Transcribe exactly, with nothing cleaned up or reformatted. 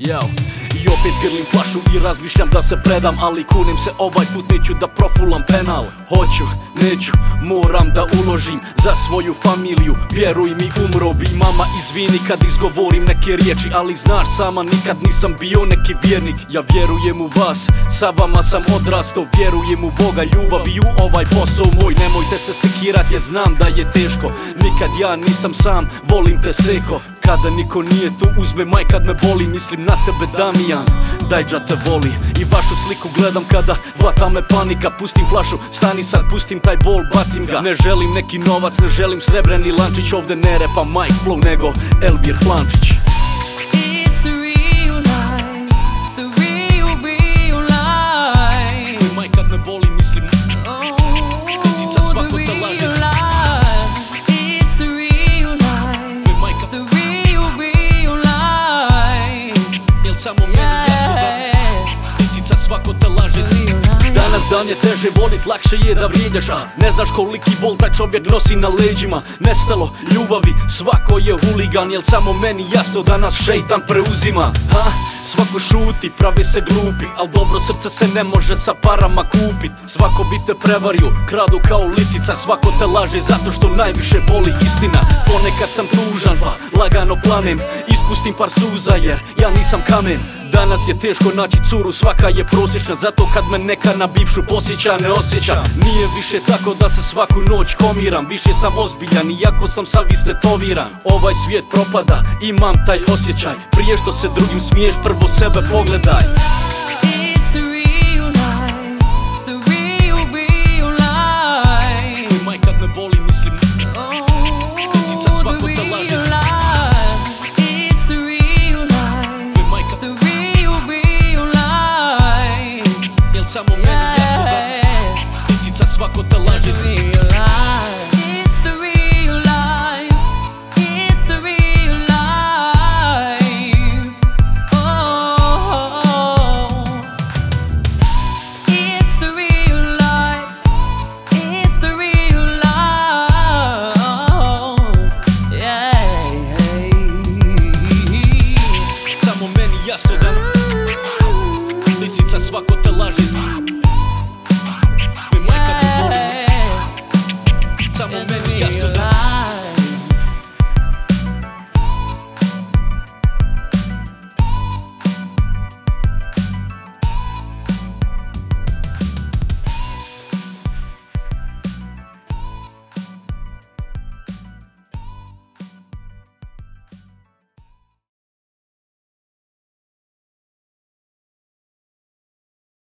Jao. I opet grlim flašu i razmišljam da se predam, ali kunim se ovaj put neću da profulam penal. Hoću, neću, moram da uložim za svoju familiju, vjeruj mi umro bi. Mama izvini kad izgovorim neke riječi, ali znaš sama nikad nisam bio neki vjernik. Ja vjerujem u vas, sa vama sam odrastao, vjerujem u Boga, ljubav i u ovaj posao moj. Nemojte se sekirat jer znam da je teško, nikad ja nisam sam, volim te seko. Kada niko nije tu uzme maj kad me boli, mislim na tebe Damijan, daj dža te voli. I vašu sliku gledam kada hvata me panika, pustim flašu, stani sad, pustim taj bol, bacim ga. Ne želim neki novac, ne želim srebreni lančić, ovde ne repa Mike Flow nego Elvir Plančić. Maj kad me boli mislim, za svako te laže. Samo meni jasno da lisica svako te laže. Danas dan je teže volit, lakše je da vrijeđaš, a ne znaš koliki bol taj čovjek nosi na leđima. Nestalo ljubavi, svako je huligan, jel samo meni jasno da nas šeitan preuzima. Ha? Svako šuti, pravi se glupi, al dobro srce se ne može sa parama kupit. Svako bi te prevario, kradu kao lisica, svako te laže zato što najviše boli istina. Ponekad sam tužan pa lagano planem, ispustim par suza jer ja nisam kamen. Danas je teško naći curu, svaka je prosječna, zato kad me neka na bivšu posjeća ne osjeća. Nije više tako da se svaku noć komiram, više sam ozbiljan iako sam sav istetoviran. Ovaj svijet propada, imam taj osjećaj, prije što se drugim smiješ prvo sebe pogledaj. Maj kad me boli mislim, lisica svako te laže. Samo meni jasno da lisica svako te laže.